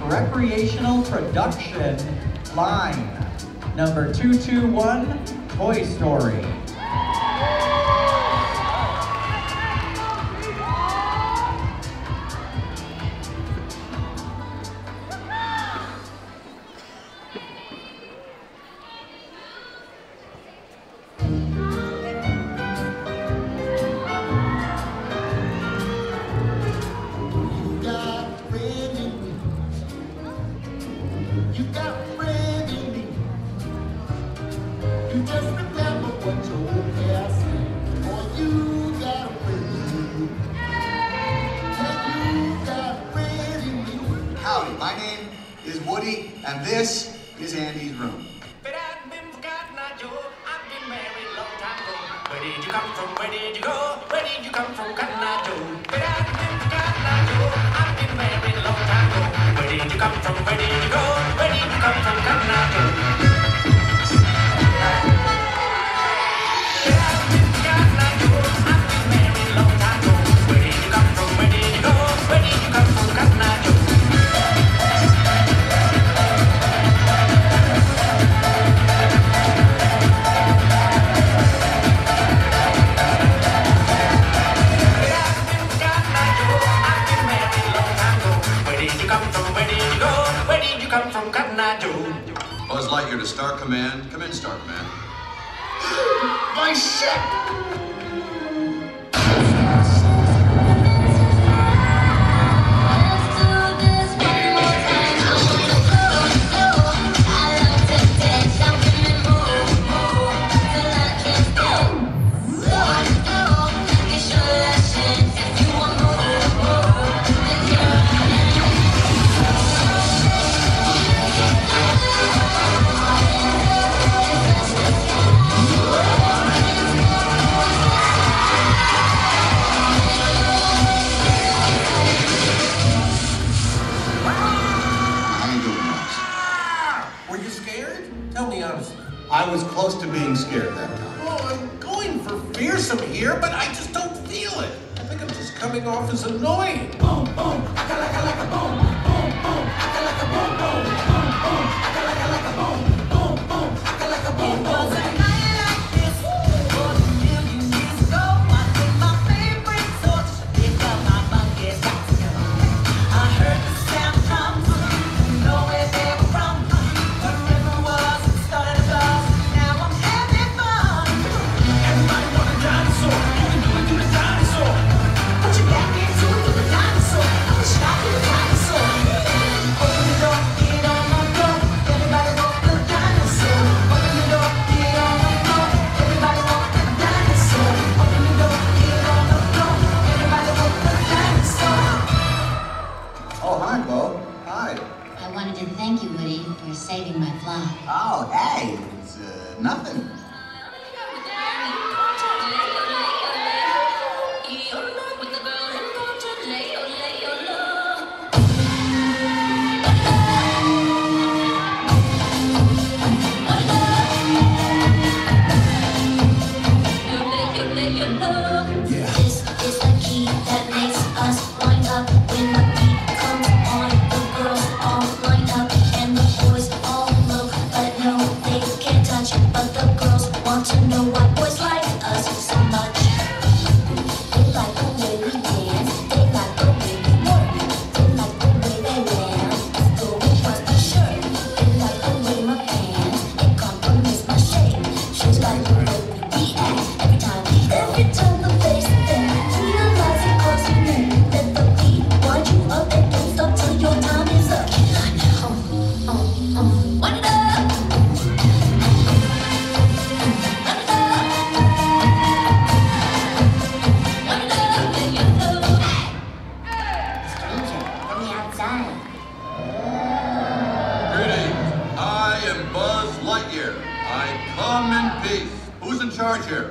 Recreational Production Line. Number 221, Toy Story. Howdy, my name is Woody, and this is Andy's room. But I've been forgotten, Joe. I've been married a long time ago. Where did you come from? Where did you go? Where did you come from, Cotton Eye Joe? But I've been forgotten, Joe. I've been married a long time ago. Where did you come from? Where did you go? Where did you come from, Cotton Eye Joe? Buzz Lightyear to Star Command. Come in, Star Command. My ship! I was close to being scared that time. Well, I'm going for fearsome here, but I just don't feel it. I think I'm just coming off as annoying. Boom, boom, like a boom, boom, boom, like a boom, boom, boom, boom, like a boom, boom, boom, like a boom, boom. It was a night like this, a million years ago. I did my favorite sort to pick up my bucket. I heard the sound drums, didn't know where they were from. The river was started above. Thank you, Woody, for saving my fly. Oh, hey, it's nothing. This is the key that makes us wind up when the beat comes on. The girls all line up and the boys all look, but no, they can't touch. But the girls want to know why boys like us so much. They like the way we dance, they like the way we work, they like the way they laugh, go across my shirt. They like the way my pants, it compliments my shape. She's like the way we react every time the face thing. Realize it cause you know that the beat wind you up and don't stop till your time is up. Wind it up. Wind it up. Wind it up, let you know. Stranger from the outside. Greetings. I am Buzz Lightyear. I come in peace. Who's in charge here?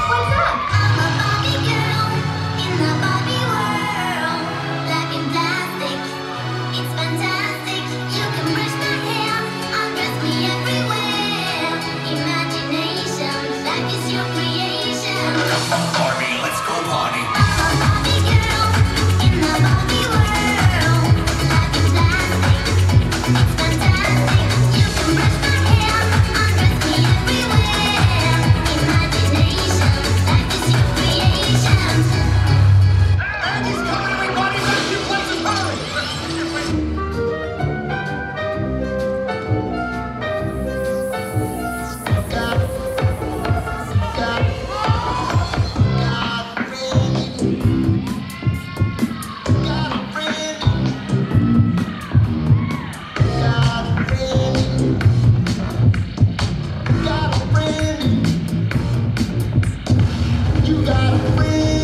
What's up? I'm a Barbie girl in the Barbie world. Life in plastic, it's fantastic. You can brush my hair, undress me everywhere. Imagination, life is your creation. Come on, Barbie, let's go party. I'm a Barbie girl in the Barbie world. Life in plastic, it's fantastic. You can brush my hair, undress me everywhere. Imagination, life is your creation. Andy's coming, everybody! Let's get places, hurry! You got a friend.